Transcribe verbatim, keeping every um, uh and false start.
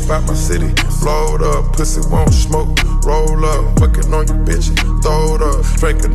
about my city. Blowed up, pussy won't smoke. Roll up, fucking on your bitch. Throw it up, drinking